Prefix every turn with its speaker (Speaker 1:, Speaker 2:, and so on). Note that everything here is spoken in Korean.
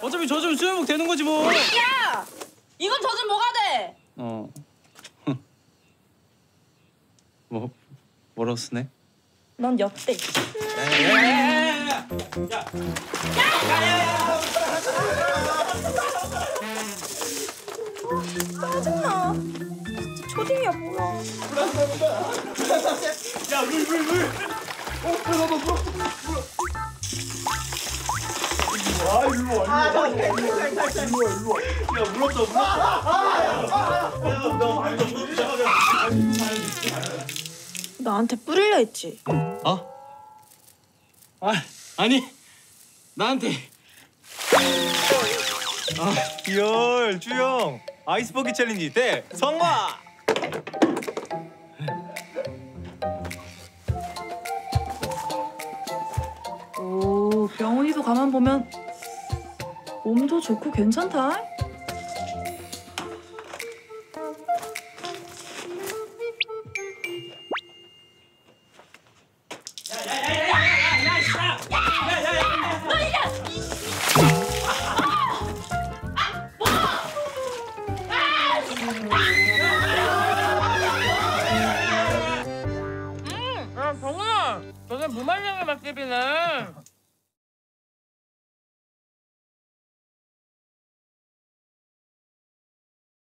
Speaker 1: 어차피 젖으면 수영복 되는 거지 뭐.
Speaker 2: 야! 이건 젖으면 뭐가 돼?
Speaker 1: 뭐라고 쓰네?
Speaker 2: 넌 엽대.
Speaker 1: 야야야야야야!
Speaker 2: 짜증나. 진짜 초딩이야 뭐야.
Speaker 1: 야 물. 일로 와. 야 물었어.
Speaker 2: 나한테 뿌리려 했지?
Speaker 1: 아니 나한테.
Speaker 3: 열 주영 아이스버킷 챌린지 대 성화.
Speaker 2: 오, 병훈이도 가만 보면 몸도 좋고 괜찮다.
Speaker 4: 야, 병훈아, 너네 무말랭이 맛집이네.